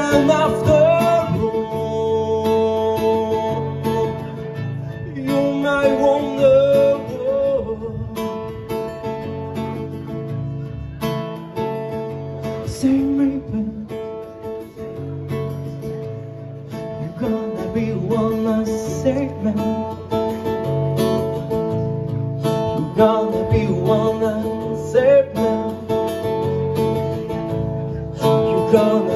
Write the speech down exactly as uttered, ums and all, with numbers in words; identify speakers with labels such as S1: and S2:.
S1: And after all, you might wonder, same reaper, you're gonna be one that save me. You're gonna be one that save me. You're gonna